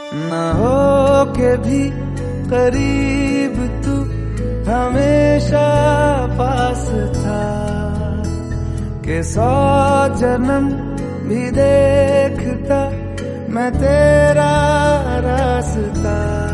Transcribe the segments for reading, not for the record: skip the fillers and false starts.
ना हो के भी करीब तू हमेशा पास था, कि 100 जन्म भी देखता मैं तेरा रास्ता।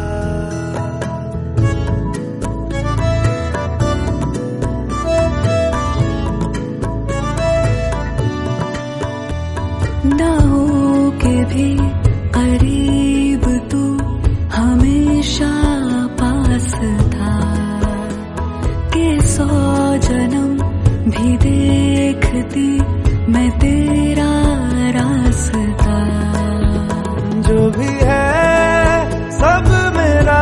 ना हो के भी करीब तू हमेशा पास था, कि 100 जन्म भी देखती मैं तेरा रास्ता। जो भी है सब मेरा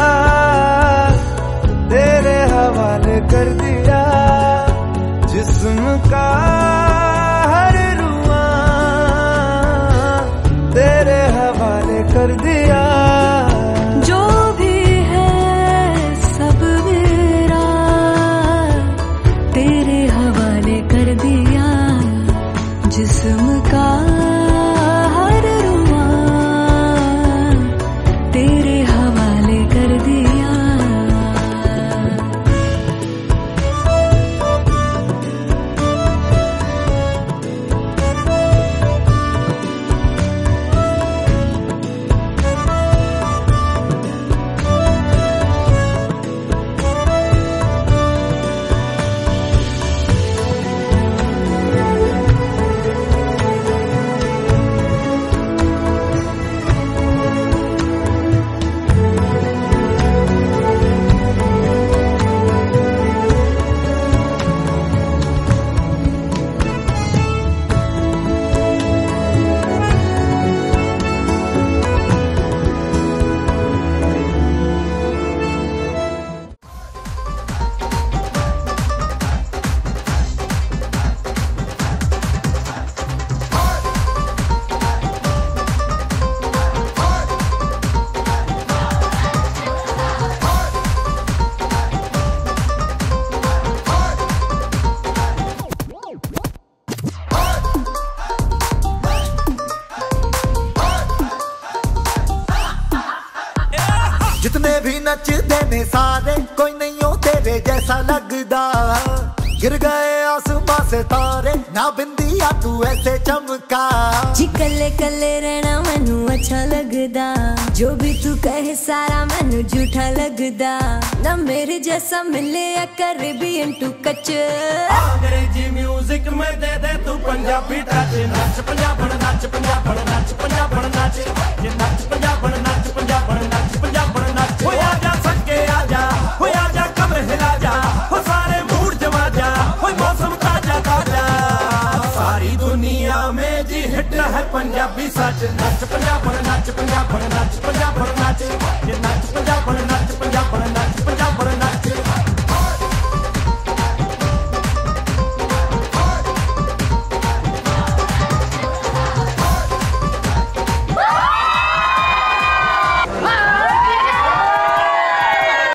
तेरे हवाले कर दिया, जिस्म का हर रुआ तेरे हवाले कर दिया। जो भी है सब मेरा तेरे हवाले कर दिया, जिस्म का हर रुआ तेरे हवाले कर दिया। जितने भी नचदे ने सारे, कोई नहीं हो तेरे जैसा लगदा। गिर गए आसमां से तारे, ना बिंदिया तू ऐसे चमका। जी कल्ले कल्ले रहना मैनू अच्छा लगदा, जो भी तू कहे सारा मैनू झूठा लगदा। ना मेरे जैसा मिले या कैरेबियन टू कच। अंग्रेजी म्यूजिक में दे दे तू पंजाबी टच। नच पंजाबण नच पंजाबण नच पंजाबण नच, ये नच पंजाबण नच पंजाबण नच पंजाबण नच। हो आजा सके आजा, हो आजा कमर हिला जा, हो सारे मूड जमा जा, हो मौसम ताजा ताजा। सारी दुनिया में जी हिट है पंजाबी सच। नच पंजाबण नच पंजाबण नच पंजाबण